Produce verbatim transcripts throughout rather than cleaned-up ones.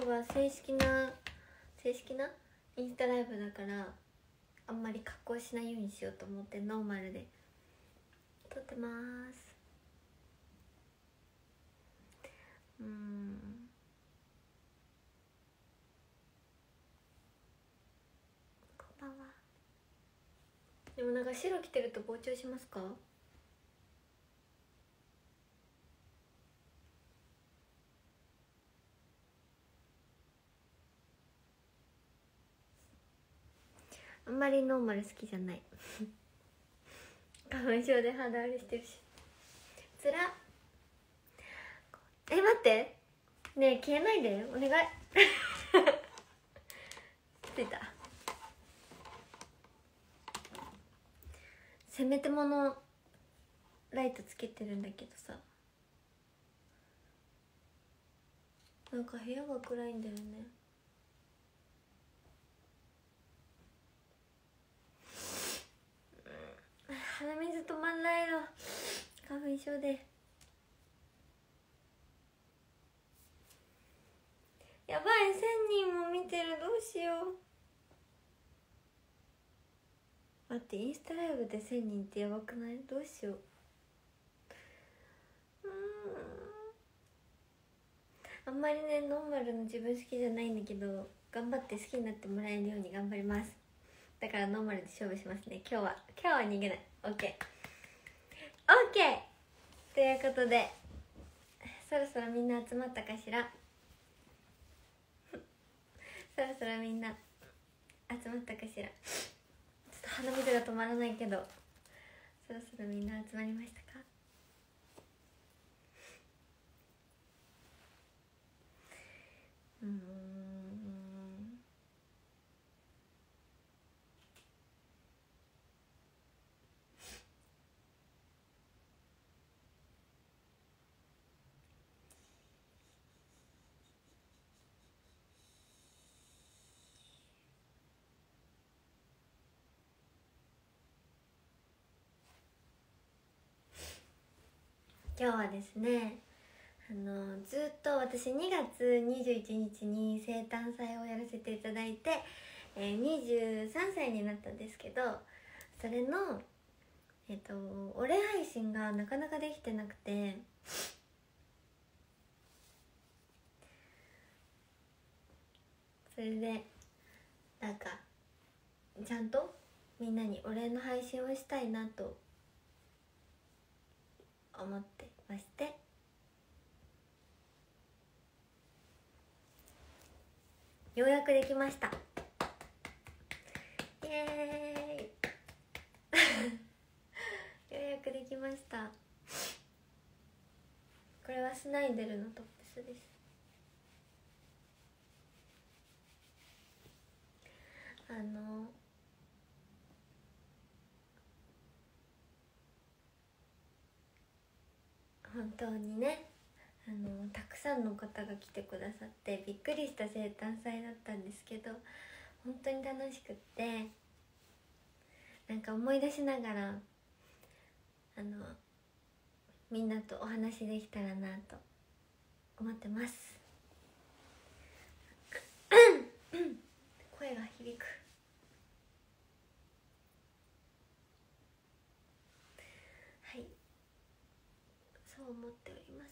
日は正式な正式なインスタライブだからあんまり格好しないようにしようと思ってノーマルで撮ってます。うーんこんばんは。でもなんか白着てると膨張しますか？あんまりノーマル好きじゃない花粉症で肌荒れしてるしつらっ。え待ってねえ消えないでお願いついた。せめてものライトつけてるんだけどさ、なんか部屋が暗いんだよね。鼻水止まんないの花粉症で。やばい、せんにんも見てる、どうしよう。待って、インスタライブでせんにんってやばくない？どうしよう。うーん、あんまりねノーマルの自分好きじゃないんだけど、頑張って好きになってもらえるように頑張ります。だからノーマルで勝負しますね。今日は今日は逃げない。 オーケー オーケー ということで、そろそろみんな集まったかしらそろそろみんな集まったかしら。ちょっと鼻水が止まらないけど、そろそろみんな集まりましたか？うーん今日はですね、あのずっと私にがつにじゅういちにちに生誕祭をやらせていただいて、えー、にじゅうさんさいになったんですけど、それのえっとお礼配信がなかなかできてなくて、それでなんかちゃんとみんなにお礼の配信をしたいなと思ってまして、ようやくできました。イエーイようやくできました。これはスナイデルのトップスです。あの本当にね、あのたくさんの方が来てくださってびっくりした生誕祭だったんですけど、本当に楽しくって、なんか思い出しながらあのみんなとお話できたらなと思ってます。声が響く。はい、そう思っております。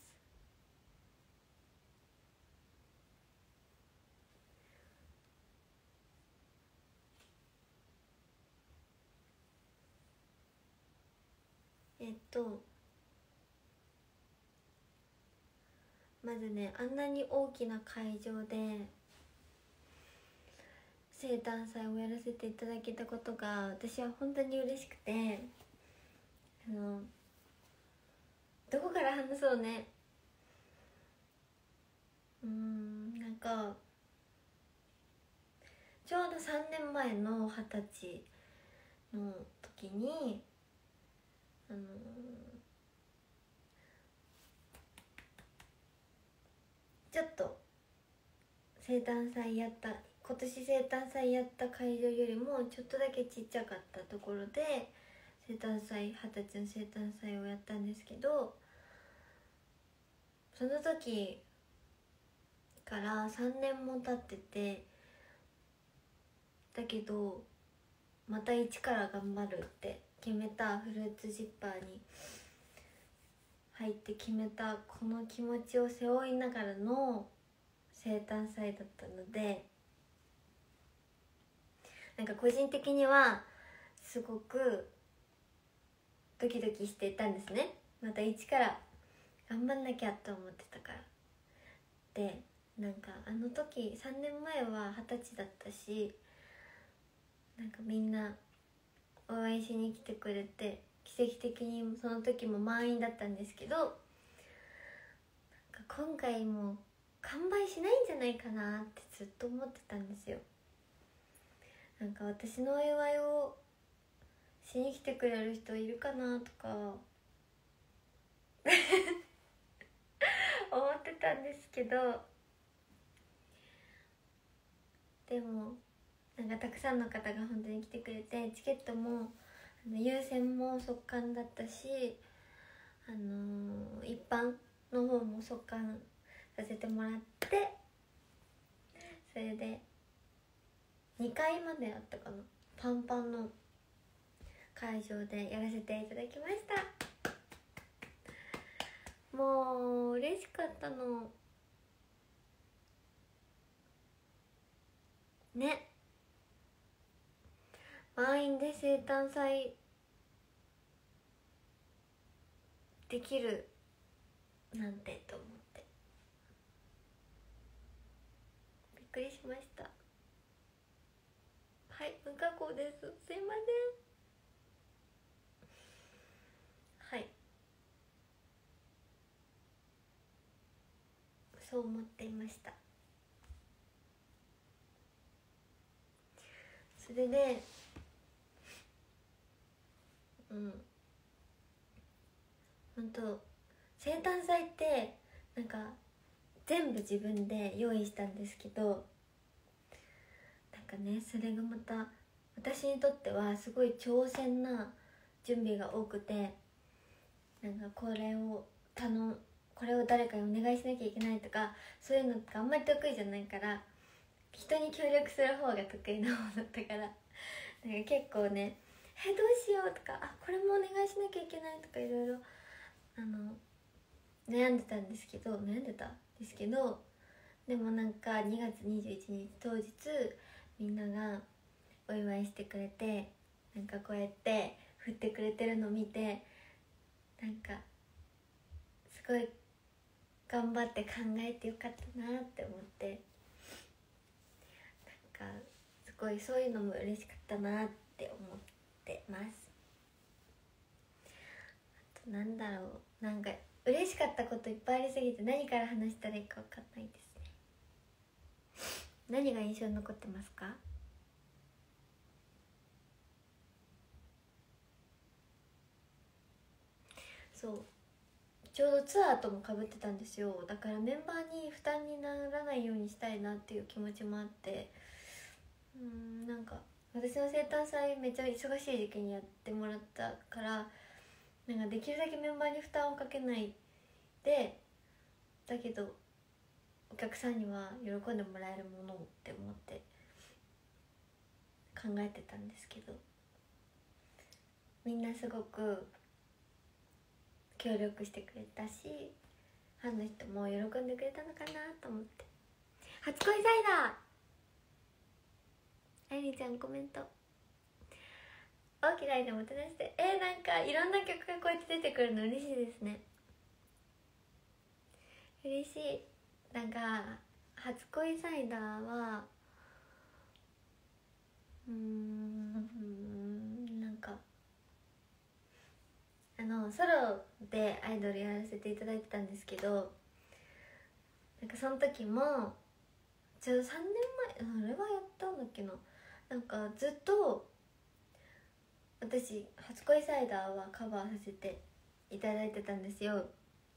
えっとまずね、あんなに大きな会場で生誕祭をやらせていただけたことが私は本当に嬉しくて、あのどこから話そうね。うーんなんかちょうどさんねんまえのはたちの時にあのちょっと生誕祭やった今年生誕祭やった会場よりもちょっとだけちっちゃかったところで生誕祭はたちの生誕祭をやったんですけど、その時からさんねんも経ってて、だけどまた一から頑張るって決めた、フルーツジッパーに入って決めたこの気持ちを背負いながらの生誕祭だったので、なんか個人的にはすごくドキドキしていたんですね。また一から頑張んなきゃと思ってたから。でなんかあの時さんねんまえは二十歳だったし、なんかみんな応援しに来てくれて、奇跡的にその時も満員だったんですけど、なんか今回も完売しないんじゃないかなってずっと思ってたんですよ。なんか私のお祝いをしに来てくれる人いるかなとか思ってたんですけど、でもなんかたくさんの方が本当に来てくれて、チケットもあの優先も速乾だったし、あのー、一般の方も速乾させてもらって、それでにかいまであったかな、パンパンの会場でやらせていただきました。もう嬉しかったのね。満員で生誕祭できるなんてと思ってびっくりしました。はい、無加工です、すいません。はい、そう思っていました。それでうん本当生誕祭ってなんか全部自分で用意したんですけど、なんかね、それがまた私にとってはすごい挑戦な準備が多くて、なんかこれを頼むこれを誰かにお願いしなきゃいけないとか、そういうのってあんまり得意じゃないから、人に協力する方が得意な方だったから、なんか結構ね、えどうしようとか、あこれもお願いしなきゃいけないとかいろいろあの悩んでたんですけど悩んでたんですけどでもなんかにがつにじゅういちにち当日みんながお祝いしてくれて、なんかこうやって振ってくれてるのを見て、なんかすごい頑張って考えてよかったなって思って、なんかすごいそういうのも嬉しかったなって思ってます。あとなんだろう、なんか嬉しかったこといっぱいありすぎて何から話したらいいか分かんないですね。何が印象に残ってますか？そうちょうどツアーともかぶってたんですよ。だからメンバーに負担にならないようにしたいなっていう気持ちもあって、うーんなんか私の生誕祭めっちゃ忙しい時期にやってもらったから、なんかできるだけメンバーに負担をかけないで、だけどお客さんには喜んでもらえるものって思って考えてたんですけど、みんなすごく協力してくれたし、ファンの人も喜んでくれたのかなと思って。初恋サイダー、あいりちゃんコメント、大きな間もてなして、えー、なんかいろんな曲がこうやって出てくるの嬉しいですね。嬉しい。なんか初恋サイダーはうーんなんかあのソロでアイドルやらせていただいてたんですけど、なんかその時もちょうどさんねんまえあれはやったんだっけな、なんかずっと私初恋サイダーはカバーさせていただいてたんですよ。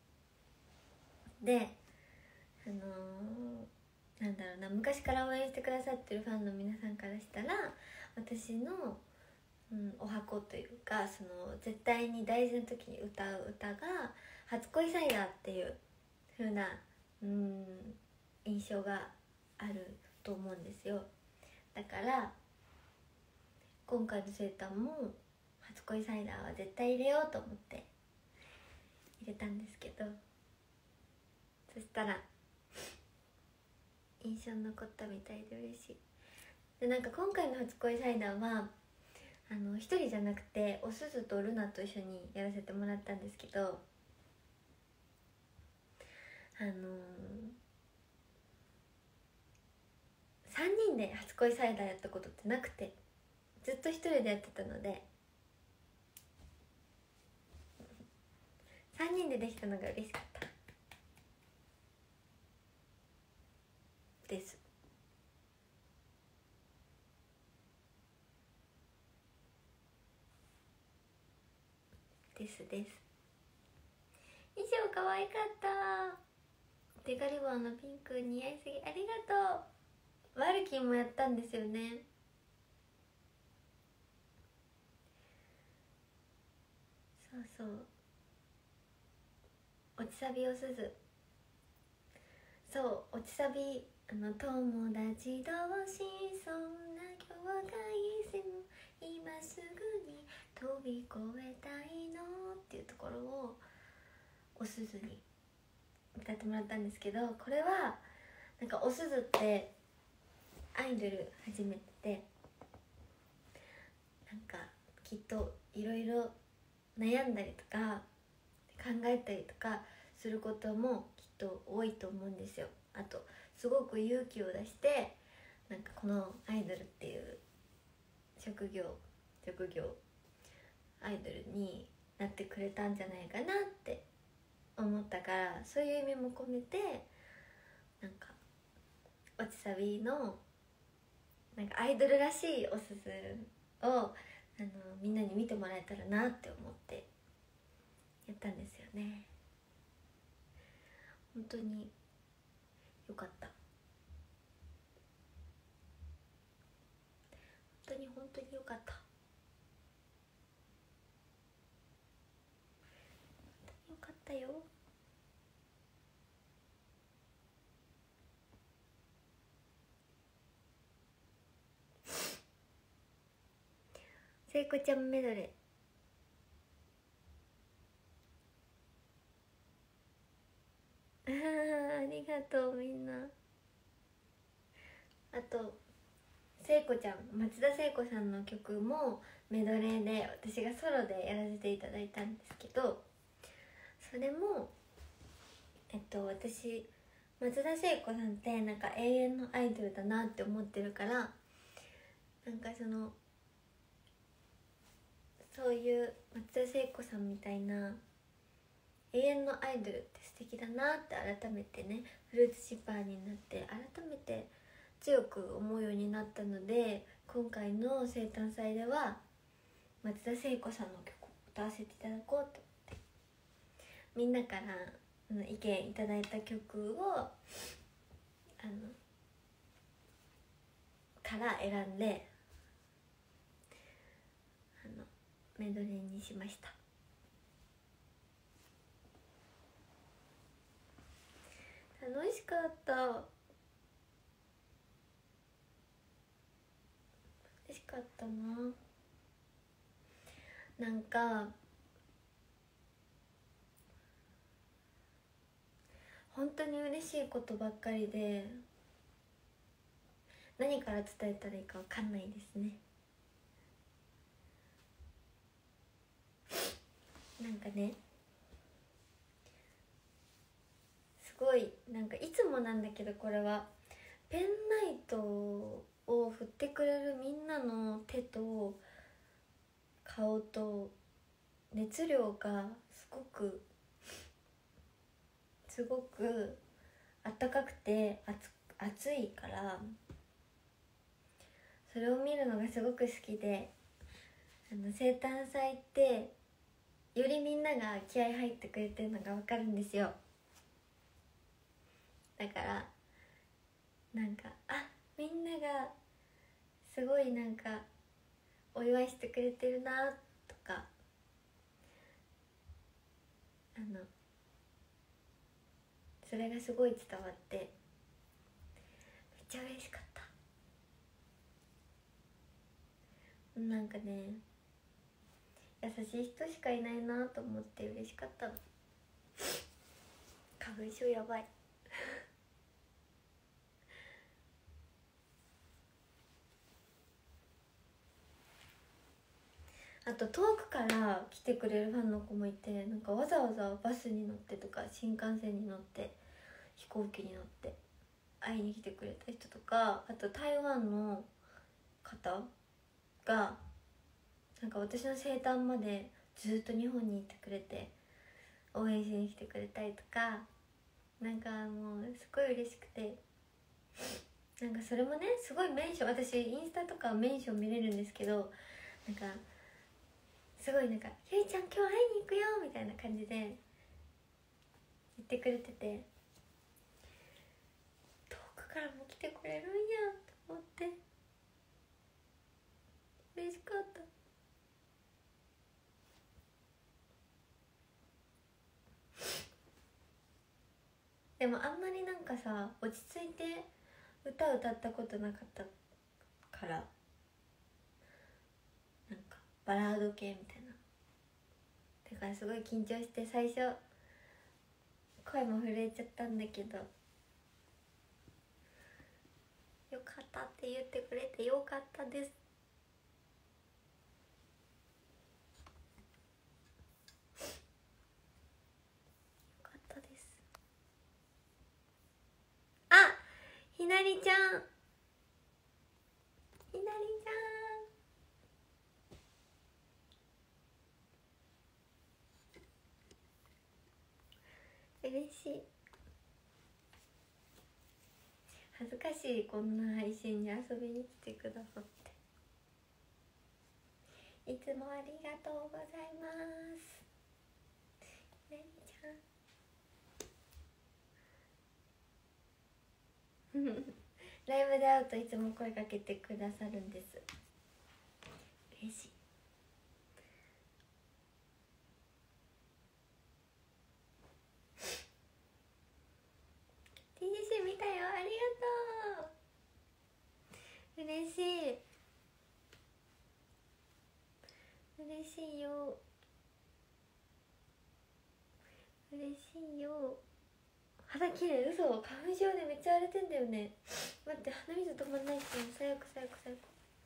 であのー、なんだろうな、昔から応援してくださってるファンの皆さんからしたら私の、うん、お箱というか、その絶対に大事な時に歌う歌が初恋サイダーっていう風な、うん印象があると思うんですよ。だから今回の生誕も初恋サイダーは絶対入れようと思って入れたんですけど、そしたら印象に残ったみたいで嬉しい。でなんか今回の初恋サイダーはあの一人じゃなくておすずとルナと一緒にやらせてもらったんですけど、あのー、さんにんで初恋サイダーやったことってなくて、ずっと一人でやってたのでさんにんでできたのが嬉しかったですですです。衣装可愛かった。デカリボンのピンク似合いすぎ、ありがとう。ワルキンもやったんですよね。そうそう、落ちサビおすず、そう落ちサビ、あの友達同士そんな境界線今すぐに飛び越えたいのっていうところをおすずに歌ってもらったんですけど、これはなんかおすずってアイドル始めてて、なんかきっといろいろ悩んだりとか考えたりとかすることもきっと多いと思うんですよ。あとすごく勇気を出してなんかこのアイドルっていう職業職業アイドルになってくれたんじゃないかなって思ったから、そういう意味も込めてなんか落ちサビのなんかアイドルらしいおすずをあのみんなに見てもらえたらなって思ってやったんですよね。本当によかった。本当に本当によかった。よかったよ。聖子ちゃんメドレーありがとうみんな。あと聖子ちゃん、松田聖子さんの曲もメドレーで私がソロでやらせていただいたんですけど、それもえっと私松田聖子さんってなんか永遠のアイドルだなって思ってるから、なんかそのそういう松田聖子さんみたいな永遠のアイドルって素敵だなって改めてね、フルーツシッパーになって改めて強く思うようになったので、今回の生誕祭では松田聖子さんの曲を歌わせていただこうと思って、みんなから意見いただいた曲をあのから選んであのメドレーにしました。楽しかった。楽しかったな。なんか本当に嬉しいことばっかりで何から伝えたらいいか分かんないですね。なんかね、すごいなんかいつもなんだけど、これはペンライトを振ってくれるみんなの手と顔と熱量がすごくすごくあったかくて熱熱いから、それを見るのがすごく好きで、あの生誕祭ってよりみんなが気合い入ってくれてるのが分かるんですよ。だからなんかあみんながすごいなんかお祝いしてくれてるなとか、あのそれがすごい伝わってちゃ嬉しかった。なんかね優しい人しかいないなと思って嬉しかったの。花粉症やばいあと遠くから来てくれるファンの子もいて、なんかわざわざバスに乗ってとか新幹線に乗って飛行機に乗って会いに来てくれた人とか、あと台湾の方がなんか私の生誕までずっと日本にいてくれて応援しに来てくれたりとか、なんかもうすごい嬉しくて、なんかそれもねすごいメンション、私インスタとかメンション見れるんですけど、なんかすごいなんか「ゆいちゃん今日会いに行くよ」みたいな感じで言ってくれてて、遠くからも来てくれるんやと思って嬉しかった。でもあんまりなんかさ落ち着いて歌歌ったことなかったから、なんかバラード系みたいな、だからすごい緊張して最初声も震えちゃったんだけど、よかったって言ってくれてよかったです。よかったです。あ、ひなりちゃん、ひなりちゃん嬉しい。恥ずかしいこんな配信に遊びに来てくださって、いつもありがとうございます。ひなりちゃんライブで会うといつも声かけてくださるんです。嬉しい。ティージェーシー 見たよ、ありがとう。嬉しい嬉しいよ嬉しいよ。肌綺麗、嘘、花粉症でめっちゃ荒れてんだよね。待って、鼻水止まんないっすよ。最悪最悪最悪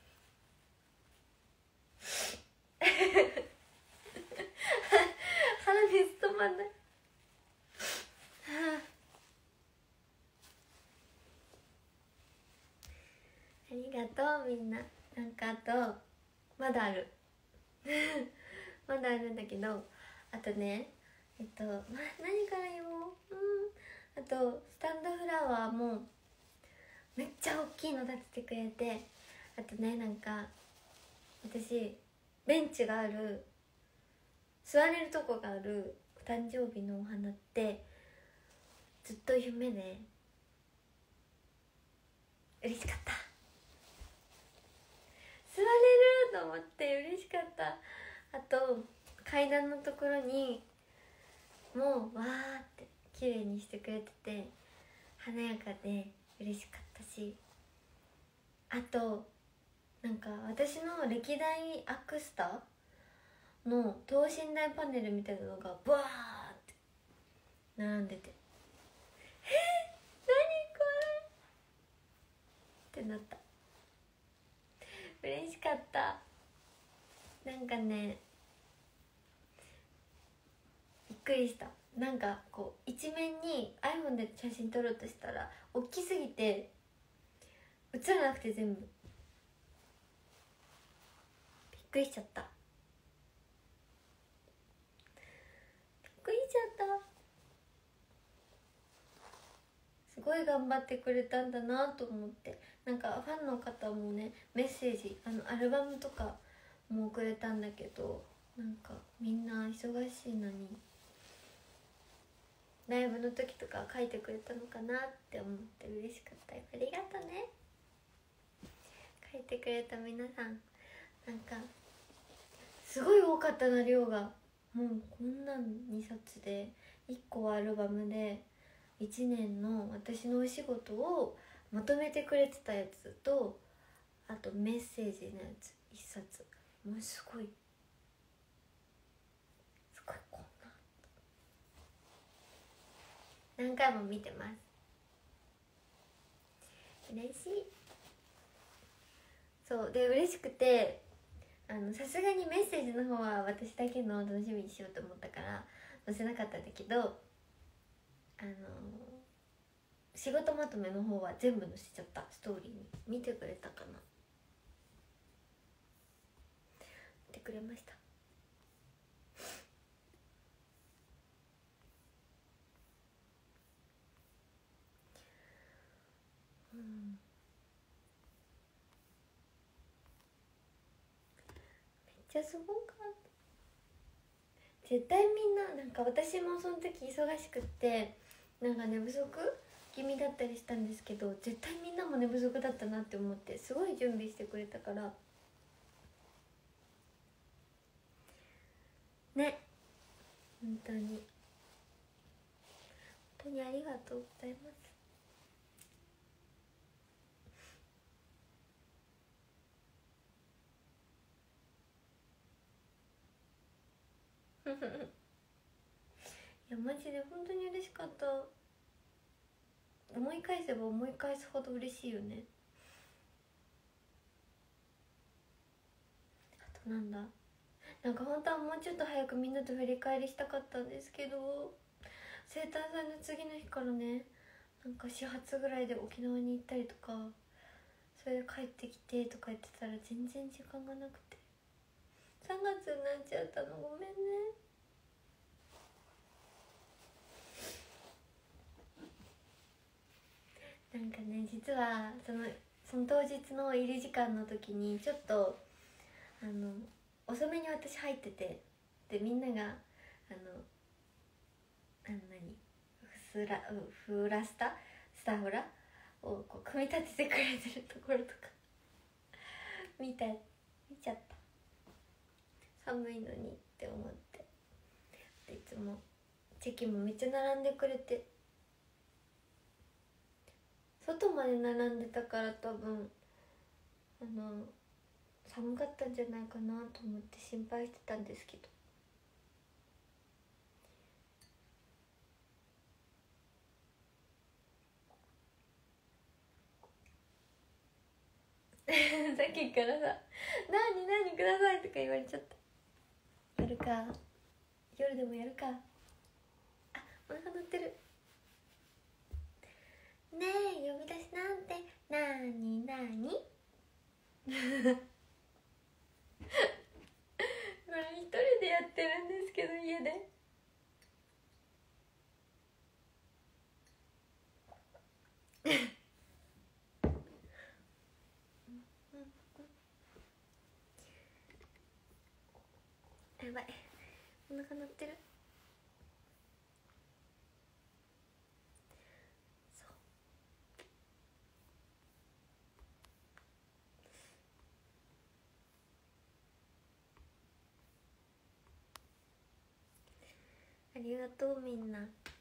鼻水止まんない。はあ、ありがとうみんな。なんかあとまだあるまだあるんだけど、あとねえっと、ま、何から言おう、うん、あとスタンドフラワーもめっちゃ大きいの立ててくれて、あとねなんか私ベンチがある、座れるとこがあるお誕生日のお花ってずっと夢で嬉しかった。座れると思って嬉しかった。あと階段のところにもうわーって綺麗にしてくれてて華やかで嬉しかったし、あとなんか私の歴代アクスタの等身大パネルみたいなのがブワーって並んでて、えー、何これってなった。嬉しかった。なんかねびっくりした。なんかこう一面に iPhone で写真撮ろうとしたら大きすぎて映らなくて、全部びっくりしちゃった。びっくりしちゃった。すごい頑張ってくれたんだなと思って、なんかファンの方もねメッセージ、あのアルバムとかもくれたんだけど、なんかみんな忙しいのにライブの時とか書いてくれたのかなって思って嬉しかったよ。ありがとね、書いてくれた皆さん。なんかすごい多かったな、量が。もうこんなんにさつでいっこはアルバムでいちねんの私のお仕事をまとめてくれてたやつと、あとメッセージのやつ一冊、もうすごいすごいこんな何回も見てます。嬉しい。そうで嬉しくて、あのさすがにメッセージの方は私だけの楽しみにしようと思ったから載せなかったんだけど、あの仕事まとめの方は全部載せちゃった。ストーリーに見てくれたかな、見てくれました。うん、めっちゃすごかった。絶対みんな、なんか私もその時忙しくってなんか寝不足気味だったりしたんですけど、絶対みんなも寝不足だったなって思って、すごい準備してくれたからね、本当に本当にありがとうございます。いやマジで本当に嬉しかった。思い返せば思い返すほど嬉しいよね。あとなんだ、なんか本当はもうちょっと早くみんなと振り返りしたかったんですけど、生誕祭の次の日からね、なんか始発ぐらいで沖縄に行ったりとか、それで帰ってきてとか言ってたら全然時間がなくてさんがつになっちゃったの、ごめんね。なんかね、実はそのその当日の入り時間の時にちょっとあの遅めに私入ってて、でみんながあのあの何フラフラスタスタフラをこう組み立ててくれてるところとか見た見ちゃった。寒いのにって思って、でいつもチェキもめっちゃ並んでくれて、外まで並んでたから多分あの寒かったんじゃないかなと思って心配してたんですけどさっきからさ「何何ください」とか言われちゃった。やるか、夜でもやるか。あ、お腹鳴ってる。ねえ呼び出しなんてなになにこれ一人でやってるんですけど家でやばい、お腹鳴ってる。そうありがとうみんな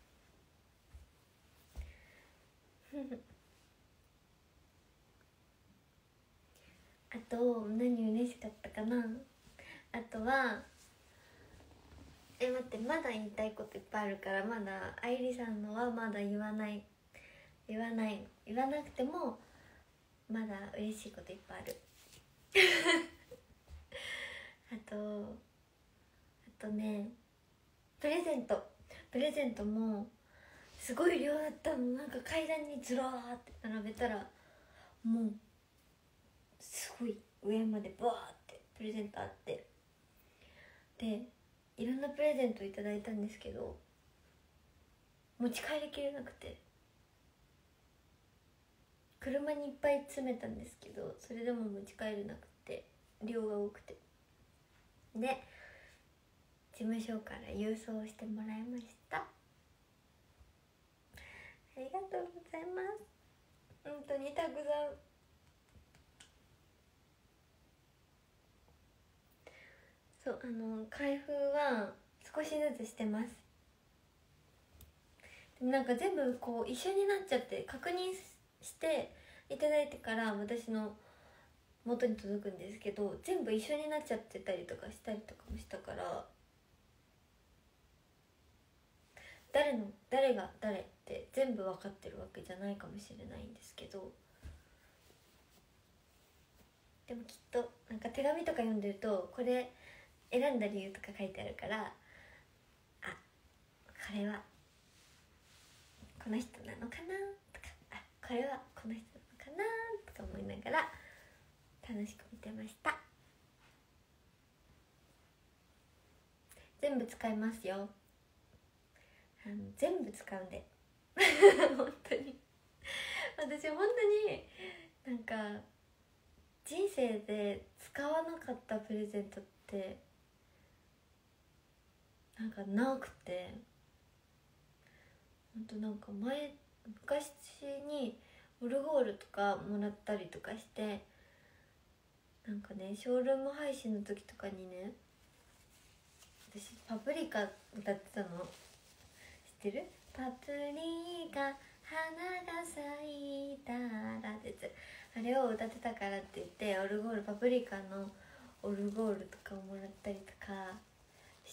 あと何嬉しかったかな。あとはえ待って、まだ言いたいこといっぱいあるから、まだ愛理さんのはまだ言わない言わない言わなくてもまだ嬉しいこといっぱいあるあとあとね、プレゼントプレゼントもすごい量だったの。なんか階段にずらーって並べたらもうすごい上までバーってプレゼントあって、でいろんなプレゼントいただいたんですけど持ち帰りきれなくて、車にいっぱい詰めたんですけどそれでも持ち帰れなくて量が多くて、で事務所から郵送してもらいました。ありがとうございます。本当にたくさん。そうあの開封は少しずつしてます。でもなんか全部こう一緒になっちゃって確認していただいてから私の元に届くんですけど、全部一緒になっちゃってたりとかしたりとかもしたから、誰の誰が誰って全部分かってるわけじゃないかもしれないんですけど、でもきっとなんか手紙とか読んでるとこれ選んだ理由とか書いてあるから、あ、これはこの人なのかなとか、あ、これはこの人なのかなとか思いながら楽しく見てました。全部使いますよ。あの全部使うんで本当に私本当になんか人生で使わなかったプレゼントってなんかなくて、ほんとなんか前昔にオルゴールとかもらったりとかして、なんかねショールーム配信の時とかにね、私パプリカ歌ってたの知ってる？パプリカ花が咲いたらってやつ、あれを歌ってたからって言ってオルゴール、パプリカのオルゴールとかをもらったりとかして、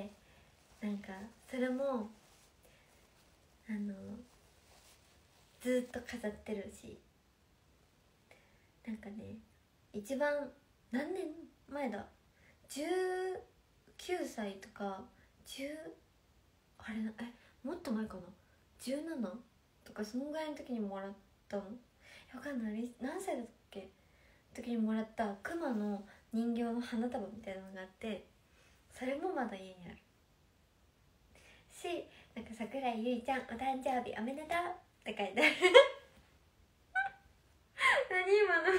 なんかそれもあのずっと飾ってるし、なんかね一番何年前だ、じゅうきゅうさいとかじゅうあれなえもっと前かな、じゅうななとかそのぐらいの時にもらったの、わかんない、何歳だっけ時にもらったクマの人形の花束みたいなのがあって、それもまだ家にあるし、なんか桜井ゆいちゃんお誕生日おめでとうって書いてある何今の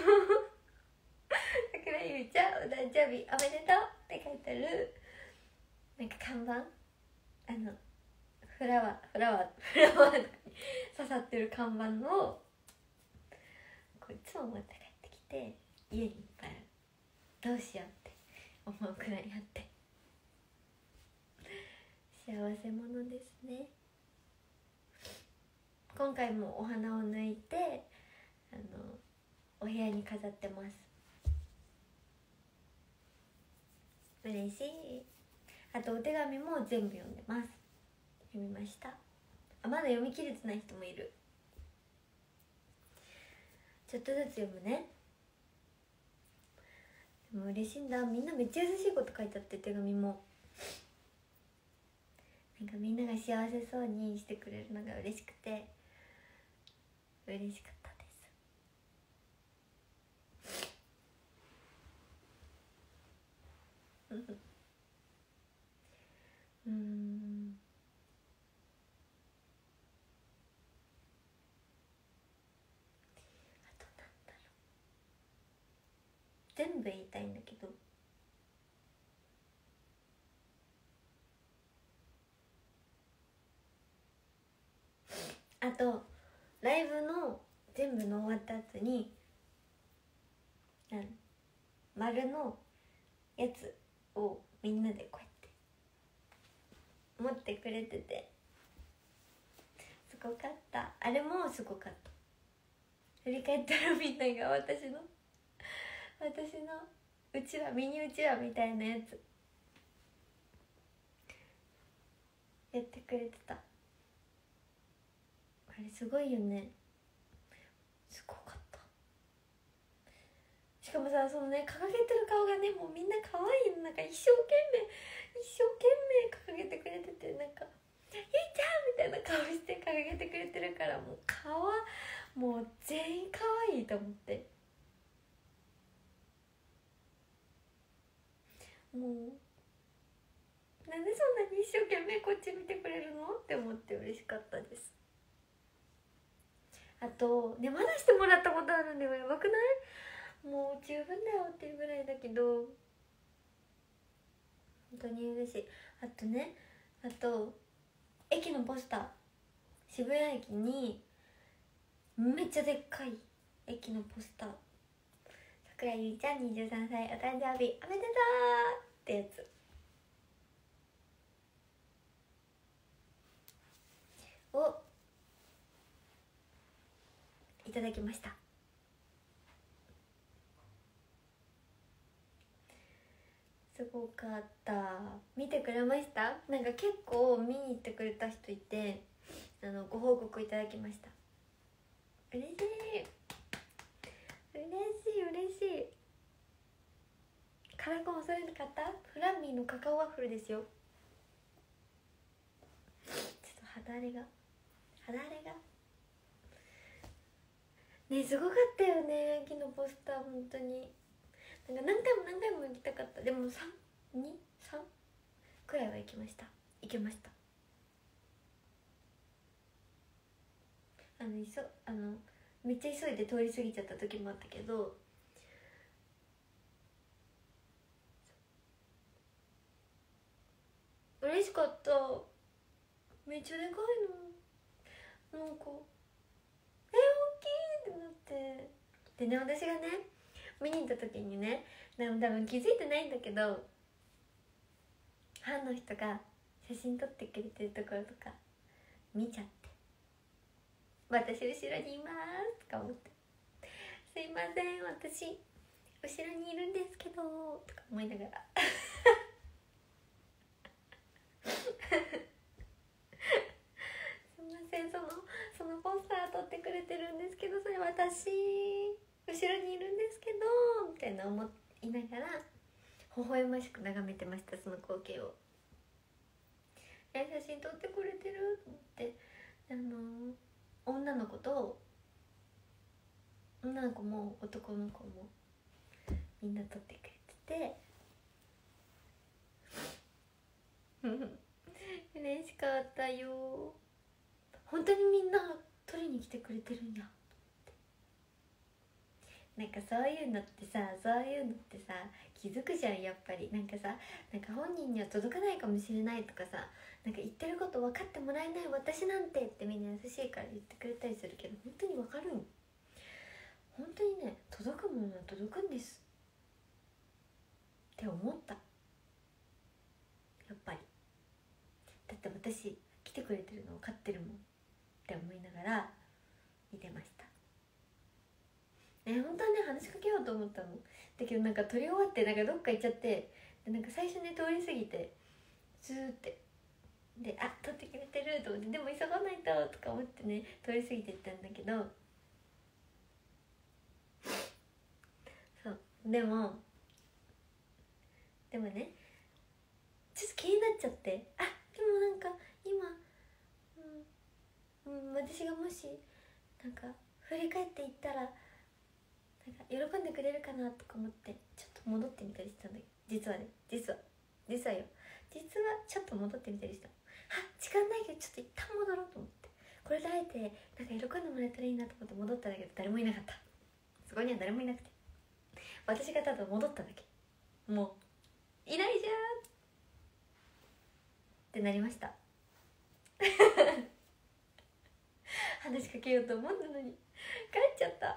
桜井ゆいちゃんお誕生日おめでとうって書いてあるなんか看板、あのフラワーフラワーフラワーに刺さってる看板をこういつも持って帰ってきて家にいっぱいある、どうしようって思うくらいあって幸せ者ですね。今回もお花を抜いてあのお部屋に飾ってます。嬉しい。あとお手紙も全部読んでます。読みました。あ、まだ読み切れてない人もいる。ちょっとずつ読むね。でも嬉しいんだ、みんなめっちゃ優しいこと書いてあって、手紙もなんかみんなが幸せそうにしてくれるのが嬉しくて嬉しかったですうーん、あとなんだろう、全部言いたいんだけど、あとライブの全部の終わった後に丸のやつをみんなでこうやって持ってくれててすごかった。あれもすごかった。振り返ったらみんなが私の私のうちわミニうちわみたいなやつやってくれてた。あれすごいよね、すごかった。しかもさ、そのね掲げてる顔がねもうみんな可愛いの、なんか一生懸命一生懸命掲げてくれてて、なんかゆいちゃんみたいな顔して掲げてくれてるから、もう顔はもう全員可愛いと思って、もうなんでそんなに一生懸命こっち見てくれるのって思って嬉しかったです。あとね、まだしてもらったことあるんだよ、やばくない？もう十分だよっていうぐらいだけど本当に嬉しい。あとね、あと駅のポスター、渋谷駅にめっちゃでっかい駅のポスター、桜井ゆいちゃんにじゅうさんさいお誕生日おめでとうってやつをいいただきました。すごかった。見てくれました？なんか結構見に行ってくれた人いて、あのご報告いただきました。嬉しい嬉しい嬉しい。カラコンそれなかった？フランミーのカカオワッフルですよ。ちょっと肌荒れが肌荒れがね、すごかったよね、昨日ポスター。本当になんか何回も何回も行きたかった。でもさん、に、さんくらいは行きました行けました。あの急あのめっちゃ急いで通り過ぎちゃった時もあったけど、嬉しかった。めっちゃでかいの、なんかえ大きいってなって。でね、私がね見に行った時にね、多分気づいてないんだけど、ファンの人が写真撮ってくれてるところとか見ちゃって、私後ろにいますとか思って、すいません私後ろにいるんですけどとか思いながらすいません、そのそのポスター撮ってくれてるんですけど、それ私後ろにいるんですけどみたいな思いながら微笑ましく眺めてました、その光景を。え、写真撮ってくれてると思って、あの女の子と女の子も男の子もみんな撮ってくれてて嬉しかったよ。本当にみんな撮りに来てくれてるんや。なんかそういうのってさ、そういうのってさ気づくじゃん、やっぱり。なんかさ、なんか本人には届かないかもしれないとかさ、なんか言ってること分かってもらえない私なんてってみんな優しいから言ってくれたりするけど、本当に分かるん。本当にね、届くものは届くんですって思った。やっぱりだって私来てくれてるの分かってるもんって思いながら見てました。え、本当はね話しかけようと思ったのだけど、なんか撮り終わってなんかどっか行っちゃって、でなんか最初ね通り過ぎてスーってで、あ、撮ってくれてると思って、でも急がないととか思ってね通り過ぎてったんだけど、そうでもでもねちょっと気になっちゃって、あ、でもなんか今、うん、うん、私がもしなんか振り返っていったらなんか喜んでくれるかなとか思ってちょっと戻ってみたりしたんだけど、実はね実は実はよ実はちょっと戻ってみたりしたの。あ、時間ないけどちょっと一旦戻ろうと思って、これであえてなんか喜んでもらえたらいいなと思って戻ったんだけど、誰もいなかった。そこには誰もいなくて、私がただ戻っただけ、もういないじゃんってなりました話しかけようと思ったのに帰っちゃった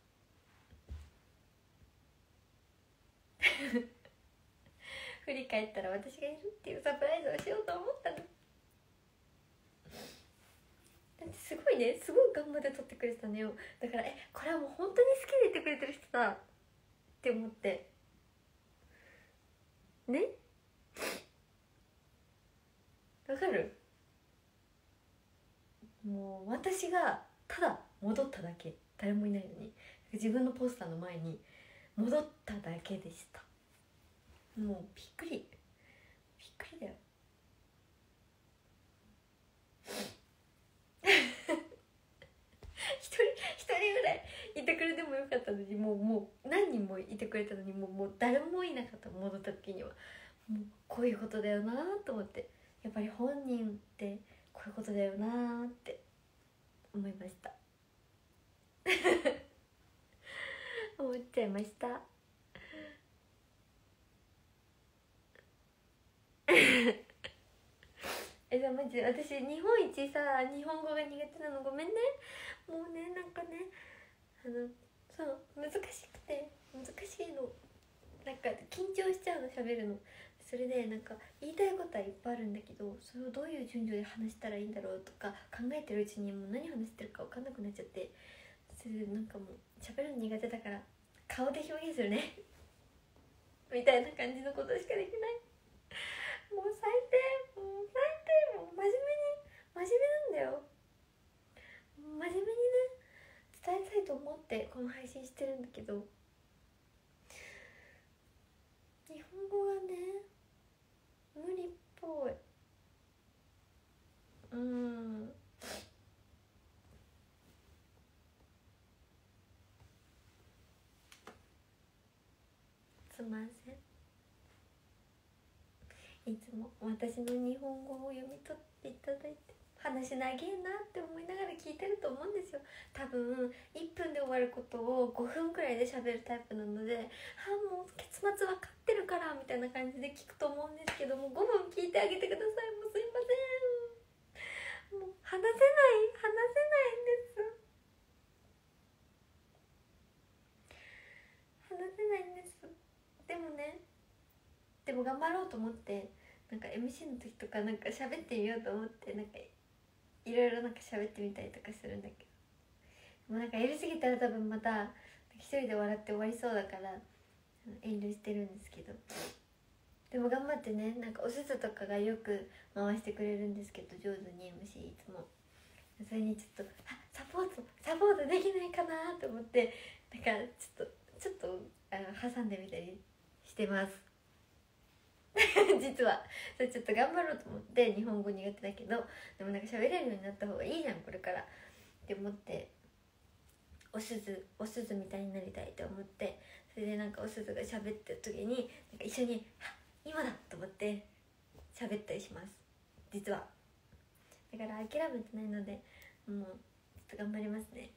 振り返ったら私がいるっていうサプライズをしようと思ったの。だってすごいね、すごい頑張って撮ってくれてたのよ。だからえ、これはもう本当に好きでいてくれてる人だって思ってね。わかる？もう私がただ戻っただけ、誰もいないのに自分のポスターの前に戻っただけでした。もうびっくりびっくりだよ一人一人ぐらいいてくれてもよかったのに、もうもう何人もいてくれたのに、もうもう誰もいなかった。戻った時にはもうこういうことだよなと思って、やっぱり本人ってこういうことだよなって思いました思っちゃいましたえ、じゃあマジで私日本一さ日本語が苦手なのごめんね。もうね、なんかね、あのそう難しくて難しいの、なんか緊張しちゃうの喋るの。それでなんか言いたいことはいっぱいあるんだけど、それをどういう順序で話したらいいんだろうとか考えてるうちにもう何話してるか分かんなくなっちゃって、すそれでなんかもう喋るの苦手だから顔で表現するねみたいな感じのことしかできない。もう最低、もう最低、もう真面目に真面目なんだよ。真面目にね伝えたいと思ってこの配信してるんだけど、日本語がね無理っぽい。うーんすみません。いつも私の日本語を読み取っていただいて、話長えなって思いながら聞いてると思うんですよ。多分いっぷんで終わることをごふんくらいで喋るタイプなので、あもう結末分かってるからみたいな感じで聞くと思うんですけども、ごふん聞いてあげてください。もうすいません、もう話せない話せないんです話せないんです。でもね、でも頑張ろうと思って、なんか エムシー の時とかなんか喋ってみようと思って、なんかいろいろなんか喋ってみたりとかするんだけど、もうなんかやりすぎたら多分また一人で笑って終わりそうだから遠慮してるんですけど、でも頑張ってね、なんかおすずとかがよく回してくれるんですけど、上手に エムシー いつもそれにちょっとあサポートサポートできないかなと思って、なんかちょっとちょっとあの挟んでみたりしてます実はそれちょっと頑張ろうと思って、日本語苦手だけどでもなんか喋れるようになった方がいいじゃんこれからって思って、おすずおすずみたいになりたいと思って、それでなんかおすずが喋ってる時になんか一緒にあ今だと思って喋ったりします、実は。だから諦めてないので、もうちょっと頑張りますね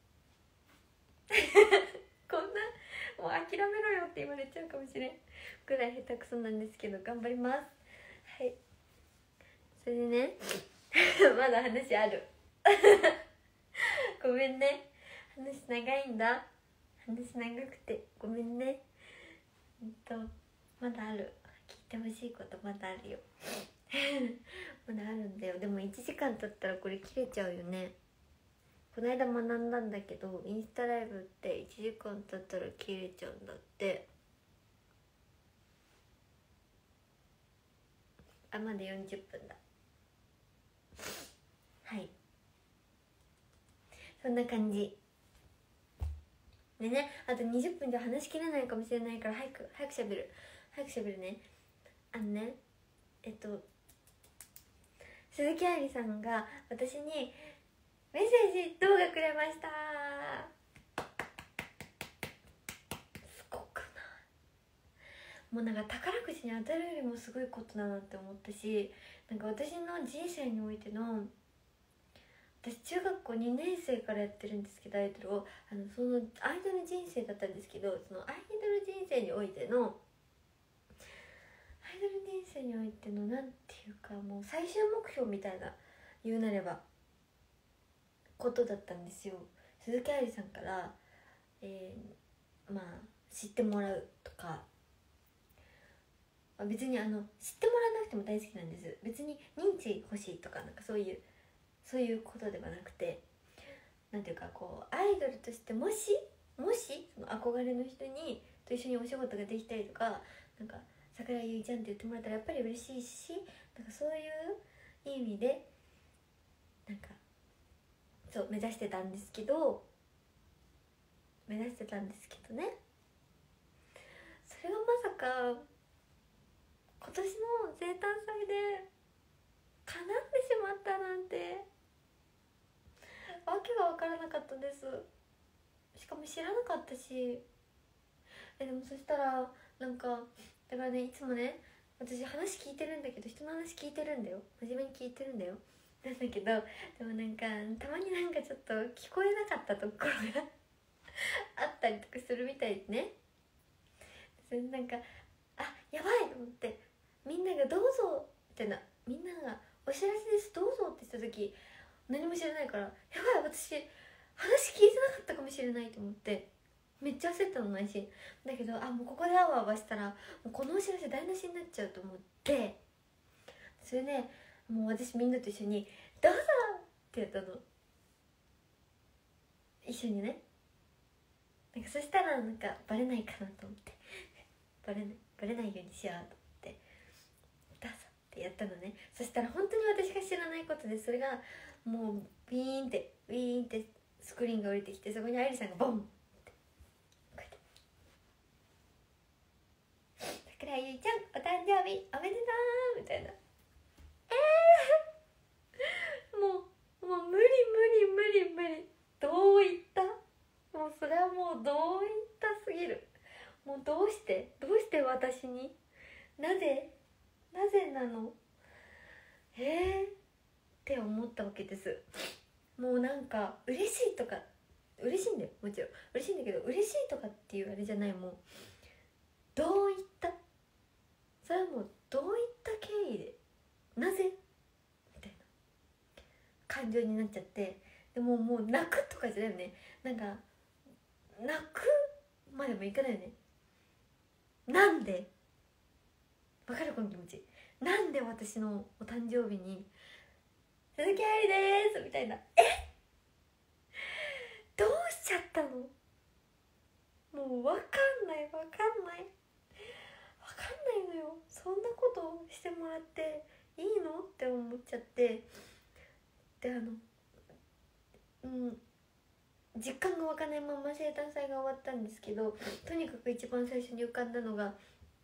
こんなもう諦めろよって言われちゃうかもしれんぐらい下手くそなんですけど頑張ります。はい、それでねまだ話あるごめんね、話長いんだ、話長くてごめんね。えっとまだある、聞いてほしいことまだあるよまだあるんだよ。でもいちじかん経ったらこれ切れちゃうよね。この間学んだんだけど、インスタライブっていちじかん経ったら切れちゃうんだって。あ、まだよんじゅっぷんだ。はい、そんな感じでね、あとにじゅっぷんじゃ話しきれないかもしれないから早く早くしゃべる早くしゃべるね。あのね、えっと鈴木愛理さんが私にメッセージ動画くれました。すごくない？もうなんか宝くじに当たるよりもすごいことだなって思ったし、なんか私の人生においての、私中学校にねん生からやってるんですけどアイドルを、あのそのアイドル人生だったんですけど、そのアイドル人生においてのアイドル人生においてのなんていうか、もう最終目標みたいな言うなればことだったんですよ。鈴木愛理さんから、えー、まあ知ってもらうとか、別にあの知ってもらわなくても大好きなんです。別に認知欲しいとかなんかそういうそういうことではなくて、なんていうかこうアイドルとしてもしもしその憧れの人にと一緒にお仕事ができたりとか、なんか桜井優衣ちゃんって言ってもらえたらやっぱり嬉しいし、なんかそういう意味でなんかそう目指してたんですけど目指してたんですけどね、それがまさか今年の生誕祭で叶ってしまったなんてわけが分からなかったです。しかも知らなかったし、えでもそしたらなんかだからね、いつもね私話聞いてるんだけど、人の話聞いてるんだよ、真面目に聞いてるんだよ、なんだけどでもなんかたまになんかちょっと聞こえなかったところがあったりとかするみたいでね、それなんかあやばいと思って、みんながどうぞってな、みんながお知らせですどうぞって言った時何も知らないから、やばい私話聞いてなかったかもしれないと思ってめっちゃ焦ったの内心だけど、あもうここであわあわしたらもうこのお知らせ台無しになっちゃうと思って、それでもう私みんなと一緒に「どうぞ!」ってやったの。 一緒にね、なんかそしたらなんかバレないかなと思ってバレないバレないようにしようと思ってダサってやったのね。そしたら本当に私が知らないことで、それがもうビーンってビーンってスクリーンが降りてきて、そこに愛理さんがボンってこうやって「桜井ゆいちゃんお誕生日おめでとう」みたいな。えー、もうもう無理無理無理無理、どういったもうそれはもうどういったすぎる。もうどうしてどうして私に、なぜなぜなの、えーって思ったわけです。もうなんか嬉しいとか、嬉しいんだよもちろん嬉しいんだけど、嬉しいとかっていうあれじゃない、もうどういった、それはもうどういった経緯でなぜみたいな感情になっちゃって、でももう泣くとかじゃないよね、なんか泣くまでもいかないよね。なんでわかるこの気持ち、なんで私のお誕生日に「鈴木愛理です」みたいな、えどうしちゃったの、もうわかんないわかんないわかんないのよ、そんなことしてもらっていいのって思っちゃって、であのうん実感が湧かないまま生誕祭が終わったんですけど、とにかく一番最初に浮かんだのが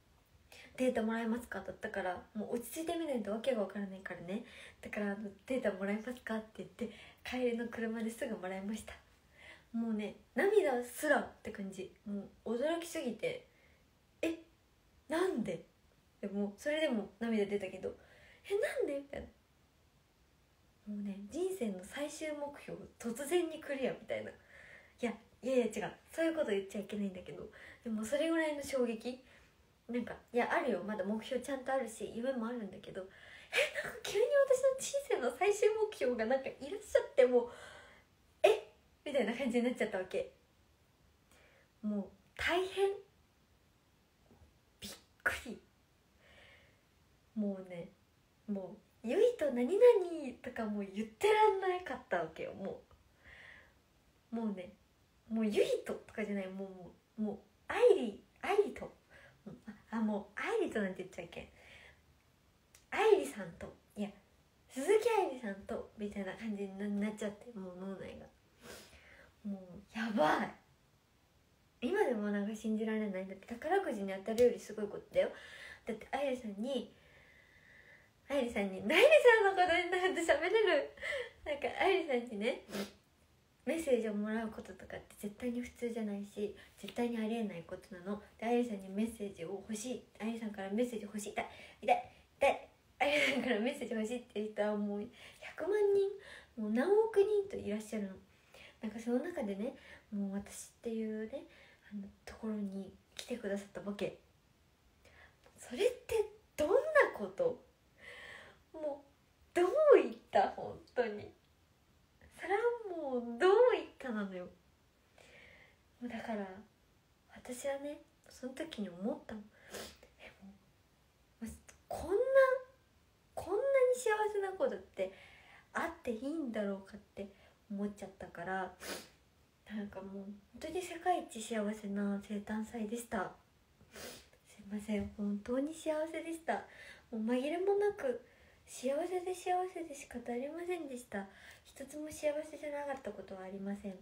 「データもらえますか?」だったから、もう落ち着いてみないとわけがわからないからね。だからあの「データもらえますか?」って言って帰りの車ですぐもらいました。もうね涙すらって感じ、もう驚きすぎて、えなんで、でもそれでも涙出たけど、えなんでみたいな、もうね人生の最終目標突然にクリアみたいな、いやいやいや違う、そういうこと言っちゃいけないんだけど、でもそれぐらいの衝撃、なんかいやあるよ、まだ目標ちゃんとあるし夢もあるんだけど、えなんか急に私の人生の最終目標がなんかいらっしゃって、もうえみたいな感じになっちゃったわけ。もう大変びっくり、もうねもう「ゆいと何々」とかもう言ってらんなかったわけよ。もうもうねもう「ゆいと」とかじゃない、もうもうもう「愛理愛理と」あもう「愛理と」なんて言っちゃいけん、愛理さんと、いや鈴木愛理さんとみたいな感じになっちゃって、もう脳内がもうやばい、今でもなんか信じられない。だって宝くじに当たるよりすごいことだよ。だって愛理さんに愛理さんに愛理さんのことになって喋れるなんか愛理さんにねメッセージをもらうこととかって絶対に普通じゃないし、絶対にありえないことなので、愛理さんにメッセージを欲しい、愛理さんからメッセージ欲しい、痛い痛い痛い、愛理さんからメッセージ欲しいっていう人はもうひゃくまんにん、もう何億人といらっしゃるの。なんかその中でね、もう私っていうねあのところに来てくださったわけ。それってどんなこと、もうどういった本当に、それはもうどういったなのよ。だから私はねその時に思ったの、えもうこんなこんなに幸せなことってあっていいんだろうかって思っちゃったから、なんかもう本当に世界一幸せな生誕祭でした。すいません、本当に幸せでした。もう紛れもなく幸せで幸せで仕方ありませんでした。一つも幸せじゃなかったことはありません。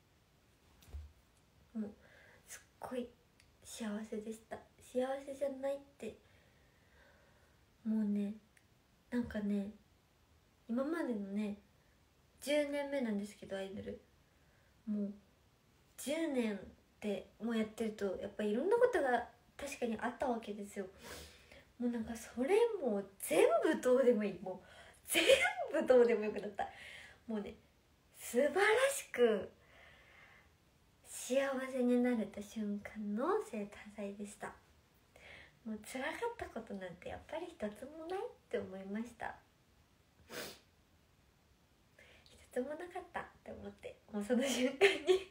もうすっごい幸せでした。幸せじゃないってもうね、なんかね今までのねじゅうねんめなんですけど、アイドルもうじゅうねんってもうやってるとやっぱいろんなことが確かにあったわけですよ。もうなんかそれもう全部どうでもいい、もう全部どうでもよくなった。もうね素晴らしく幸せになれた瞬間の生誕祭でした。もう辛かったことなんてやっぱり一つもないって思いました。一つもなかったって思って、もうその瞬間に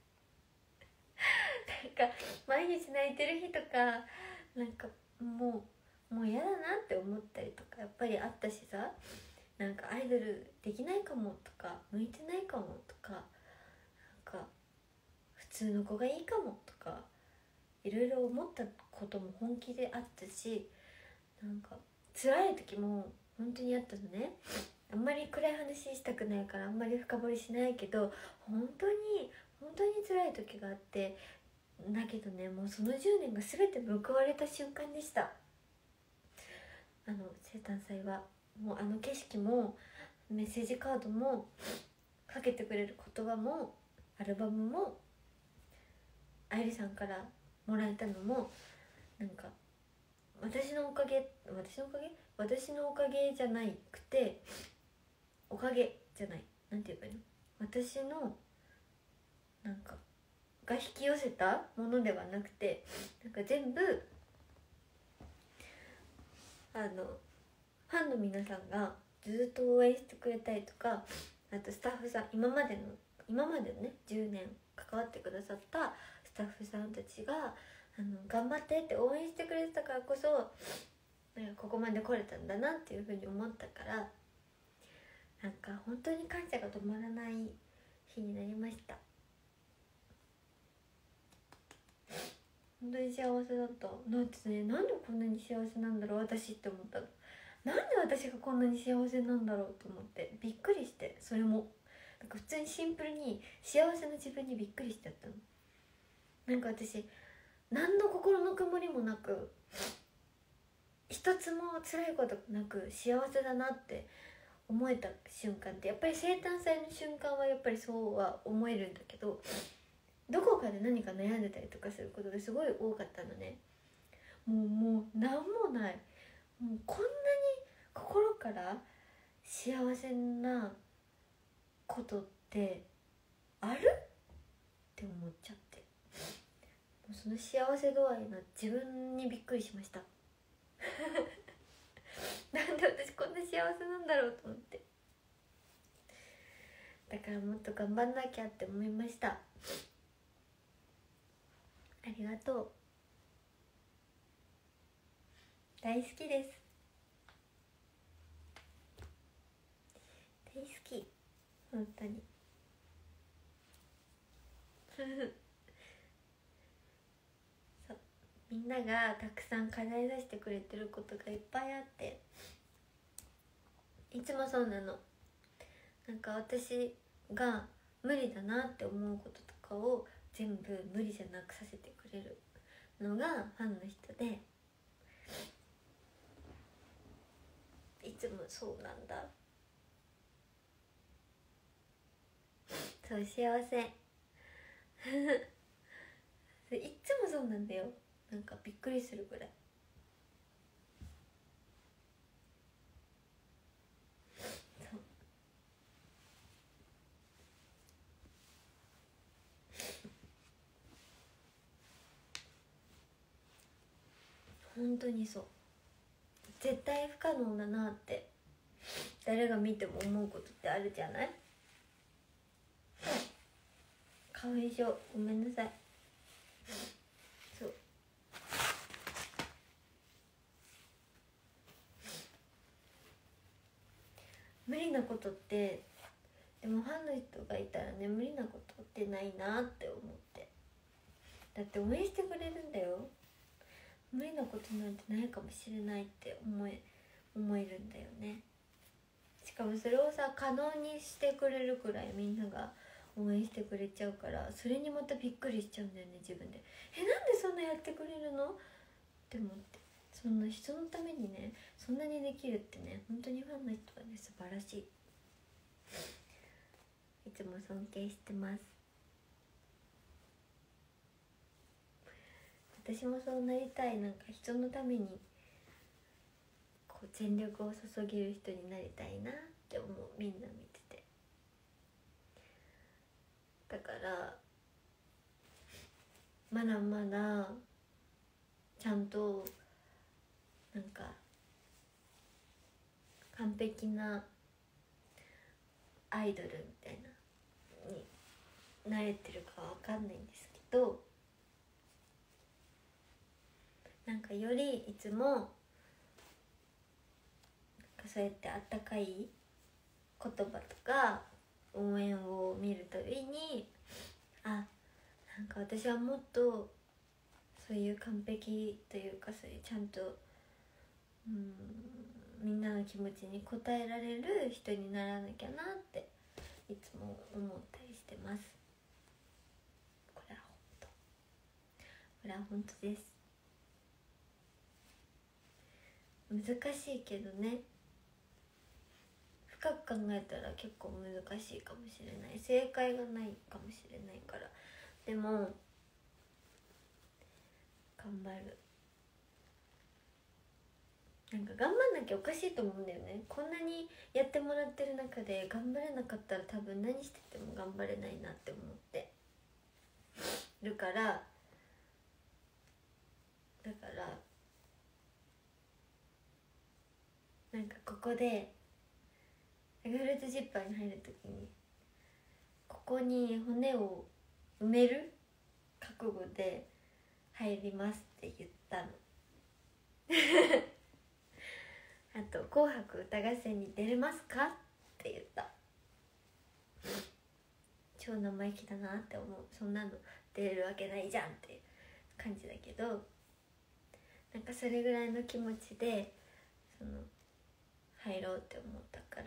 なんか毎日泣いてる日とかなんかもうもう嫌だなって思ったりとかやっぱりあったしさ、なんかアイドルできないかもとか向いてないかもとか、なん通の子がいいかもとかいろいろ思ったことも本気であったし、なんか辛い時も本当にあったのね。あんまり暗い話したくないからあんまり深掘りしないけど、本当に本当に辛い時があって、だけどね、もうそのじゅうねんが全て報われた瞬間でした。あの生誕祭はもう、あの景色もメッセージカードもかけてくれる言葉もアルバムも愛理さんからもらえたのも、なんか私のおかげ私のおかげ私のおかげじゃなくて、おかげじゃない、なんて言えばいいの、私のなんかが引き寄せたものではなくて、なんか全部あのファンの皆さんがずっと応援してくれたりとか、あとスタッフさん、今までの今までのねじゅうねん関わってくださったスタッフさんたちがあの頑張ってって応援してくれてたからこそ、なんかここまで来れたんだなっていうふうに思ったから、なんか本当に感謝が止まらない日になりました。本当に幸せだった。だってね、なんでこんなに幸せなんだろう私って思ったの。なんで私がこんなに幸せなんだろうと思ってびっくりして、それもなんか普通にシンプルに幸せな自分にびっくりしちゃったの。なんか私何の心の曇りもなく、一つも辛いことなく幸せだなって思えた瞬間って、やっぱり生誕祭の瞬間はやっぱりそうは思えるんだけど、どこかで何か悩んでたりとかすることがすごい多かったのね。もうもう何もない、もうこんなに心から幸せなことってあるって思っちゃって、もうその幸せ度合いの自分にびっくりしましたなんで私こんな幸せなんだろうと思って、だからもっと頑張んなきゃって思いました。ありがとう、大好きです、大好き、本当にそう、みんながたくさん課題出してくれてることがいっぱいあって、いつもそうなの。なんか私が無理だなって思うこととかを全部無理じゃなくさせてくれるのがファンの人で、いつもそうなんだ。そう、幸せいつもそうなんだよ。なんかびっくりするぐらい。そう、本当にそう、絶対不可能だなって誰が見ても思うことってあるじゃない。花粉症ごめんなさい。そう、無理なことって、でもファンの人がいたらね、無理なことってないなって思って、だって応援してくれるんだよ。無理なことなんてないかもしれないって思え思えるんだよね。しかもそれをさ可能にしてくれるくらいみんなが応援してくれちゃうから、それにまたびっくりしちゃうんだよね、自分で。え、なんでそんなやってくれるのって思って、そんな人のためにねそんなにできるってね、本当にファンの人はね素晴らしい。いつも尊敬してます。私もそうなりたい。なんか人のためにこう全力を注げる人になりたいなって思う、みんな見てて。だからまだまだちゃんとなんか完璧なアイドルみたいなになれてるかわかんないんですけど、なんかよりいつもなんかそうやってあったかい言葉とか応援を見るたびに、あ、 なんか私はもっとそういう完璧というか、そういうちゃんとうんみんなの気持ちに応えられる人にならなきゃなっていつも思ったりしてます。これは本当これは本当です。難しいけどね、深く考えたら結構難しいかもしれない、正解がないかもしれないから。でも頑張る。なんか頑張んなきゃおかしいと思うんだよね。こんなにやってもらってる中で頑張れなかったら多分何してても頑張れないなって思ってるから、だからなんかここでフルーツジッパーに入るときにここに骨を埋める覚悟で入りますって言ったのあと「紅白歌合戦」に出れますかって言った。超生意気だなって思う。そんなの出れるわけないじゃんって感じだけど、なんかそれぐらいの気持ちでその入ろうって思ったから、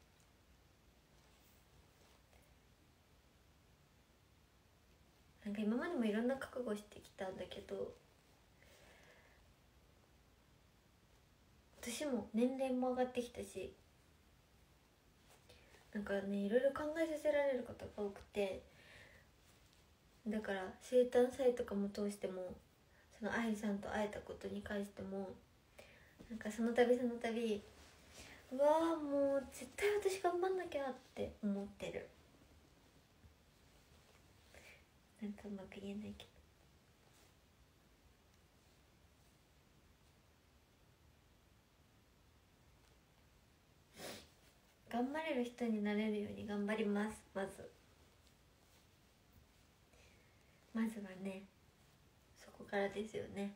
なんか今までもいろんな覚悟してきたんだけど、私も年齢も上がってきたし、なんかねいろいろ考えさせられることが多くて、だから生誕祭とかも通しても、その愛さんと会えたことに関しても、なんかその度その度うわーもう絶対私頑張んなきゃって思ってる。なんかうまく言えないけど、頑張れる人になれるように頑張ります。まずまずはね、そこからですよね。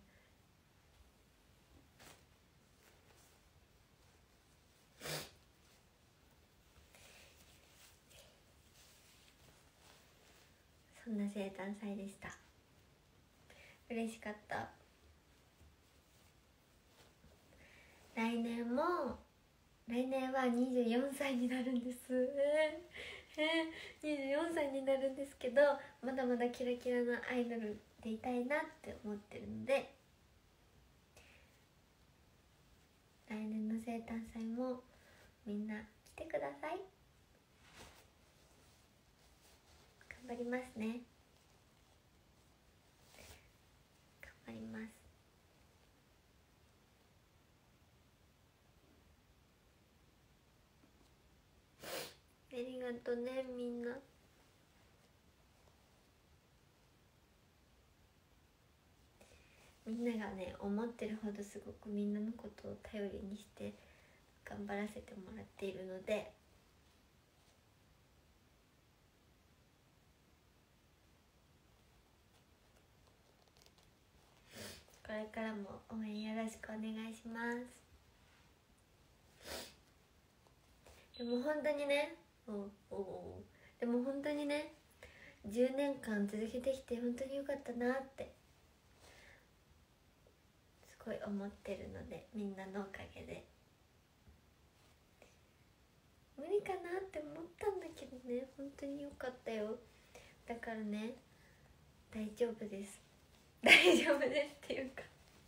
そんな生誕祭でした。嬉しかった。来年も来年はにじゅうよんさいになるんです。えー、えー、にじゅうよんさいになるんですけど、まだまだキラキラなアイドルでいたいなって思ってるので、来年の生誕祭もみんな来てください。頑張りますね。頑張ります。ありがとね、みんな。みんながね思ってるほどすごくみんなのことを頼りにして頑張らせてもらっているので、これからも応援よろしくお願いします。でも本当にね、おおおでも本当にね、じゅうねんかん続けてきて本当によかったなってすごい思ってるので、みんなのおかげで。無理かなって思ったんだけどね、本当によかったよ。だからね、大丈夫です。大丈夫ですっていうか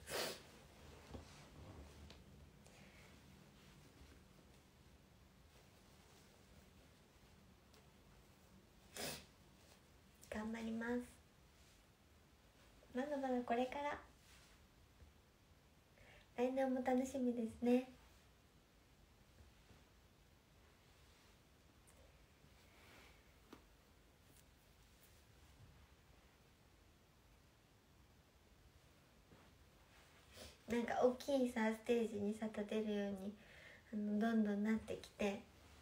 頑張ります。まだまだこれから来年も楽しみですね。なんか大きいさステージにさ立てるようにあのどんどんなってきて、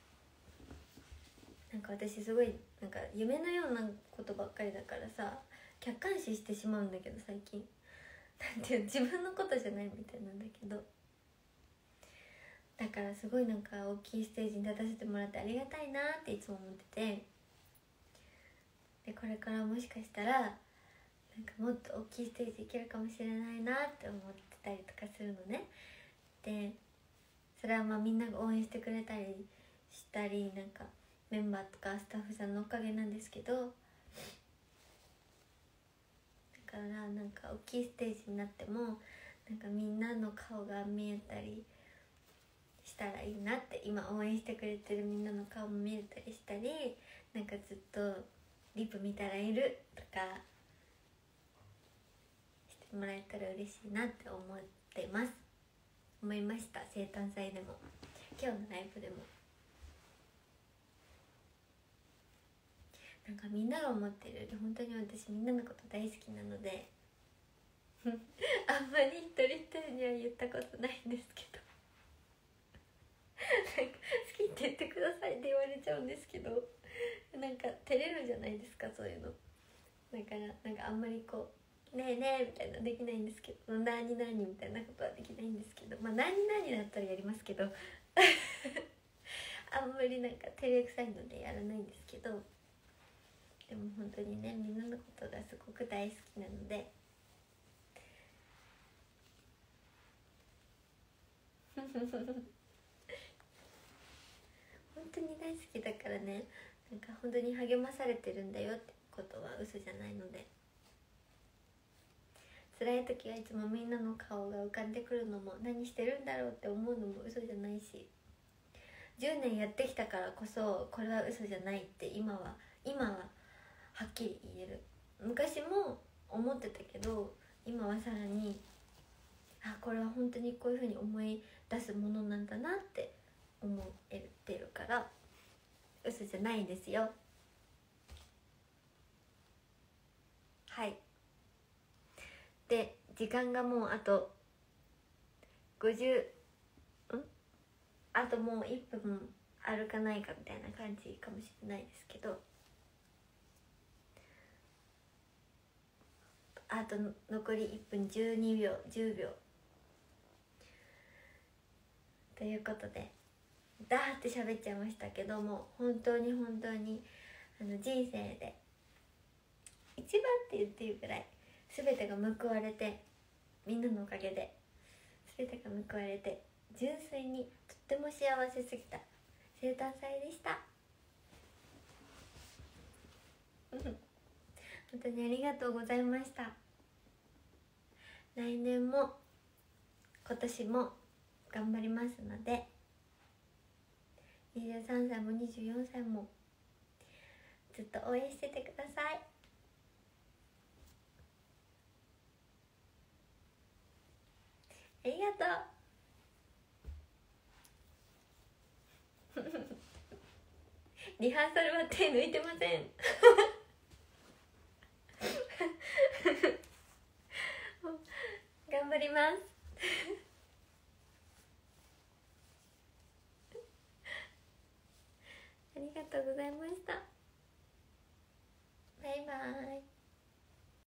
なんか私すごいなんか夢のようなことばっかりだからさ、客観視してしまうんだけど最近なんていう自分のことじゃないみたいなんだけど、だからすごいなんか大きいステージに立たせてもらってありがたいなっていつも思ってて、 でこれからもしかしたらなんかもっと大きいステージいけるかもしれないなって思ってたりとかするのね。でそれはまあみんなが応援してくれたりしたり、なんかメンバーとかスタッフさんのおかげなんですけど、だからなんか大きいステージになってもなんかみんなの顔が見えたりしたらいいなって、今応援してくれてるみんなの顔も見えたりしたり、なんかずっとリプ見たらいるとかしてもらえたら嬉しいなって思ってます思いました。生誕祭でも今日のライブでもなんかみんなが思ってるより本当に私みんなのこと大好きなのであんまり一人一人には言ったことないんですけどなんか好きって言ってくださいって言われちゃうんですけど、なんか照れるじゃないですかそういうの。だからなんかあんまりこうねえねえみたいなできないんですけど、なになにみたいなことはできないんですけど、まあなになにだったらやりますけどあんまりなんか照れくさいのでやらないんですけど、でも本当にねみんなのことがすごく大好きなので本当に大好きだからね、なんか本当に励まされてるんだよってことは嘘じゃないので、辛い時はいつもみんなの顔が浮かんでくるのも何してるんだろうって思うのも嘘じゃないし、じゅうねんやってきたからこそこれは嘘じゃないって今は今ははっきり言える。昔も思ってたけど今はさらにあこれは本当にこういうふうに思い出すものなんだなって思えてるから嘘じゃないんですよ。はいで時間がもうあとごじゅうんあともういっぷんあるかないかみたいな感じかもしれないですけど、あと残りいっぷんじゅうにびょうじゅうびょうということでダーって喋っちゃいましたけども、本当に本当にあの人生で一番って言っていいぐらい全てが報われて、みんなのおかげで全てが報われて純粋にとっても幸せすぎた生誕祭でした本当にありがとうございました。来年も今年も頑張りますので、にじゅうさんさいもにじゅうよんさいもずっと応援しててください。ありがとうリハーサルは手抜いてません頑張りますありがとうございました。バイバイ。